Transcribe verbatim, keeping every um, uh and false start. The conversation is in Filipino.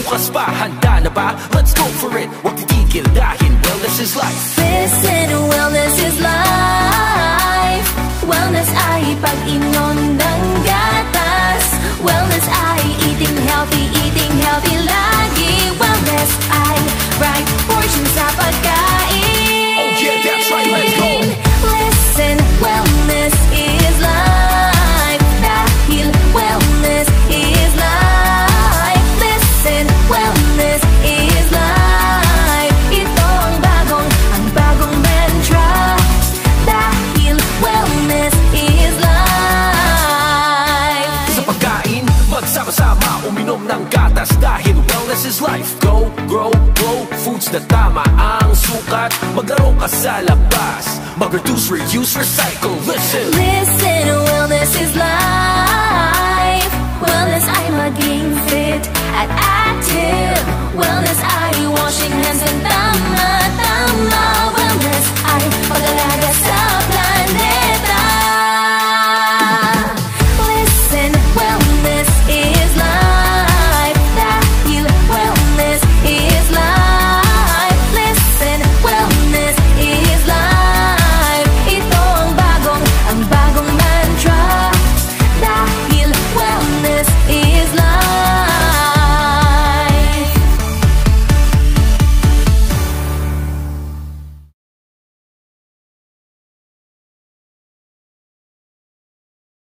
bukas pa, handa na ba? Let's go for it, huwag titigil dahil wellness is life. Listen, wellness is life. Wellness ay pag-inom ng gatas. Wellness ay eating healthy, eating healthy lagi. Wellness ay right portion sa pagkain. Oh yeah, that's right, let's go. Listen, wellness is life. Dahil wellness is life. Listen, wellness is life. Ito ang bagong, ang bagong mantra. Dahil wellness is life. Sa pagkain, magsama-sama uminom ng gatas dahil wellness is life. Go, grow, grow, foods na tama ang sukat. Maglaro ka sa labas, mag-reduce, reuse, recycle. Listen, Listen, wellness is life. Wellness ay maging fit at active. Wellness